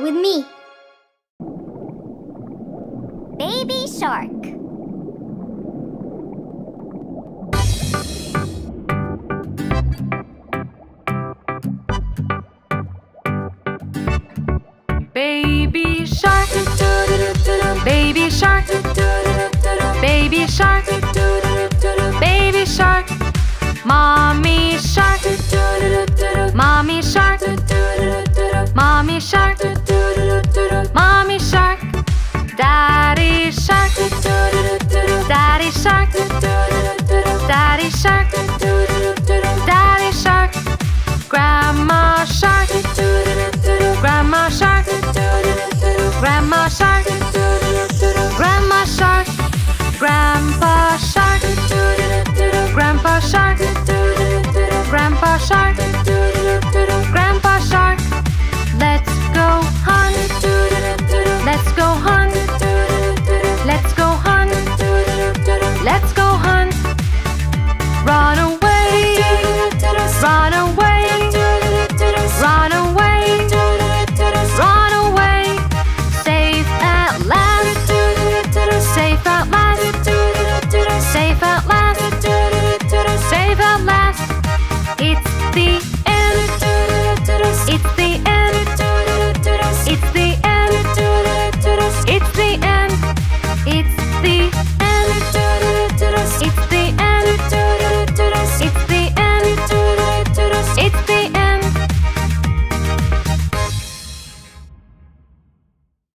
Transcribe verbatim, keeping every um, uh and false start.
with me. Baby shark. Baby shark, baby shark, baby shark, baby shark, mommy shark, mommy shark, mommy shark, mommy shark, daddy shark, daddy shark, daddy shark, daddy shark, grandma shark, grandma shark, grandma shark, grandma shark, grandpa shark, grandpa shark, grandpa shark.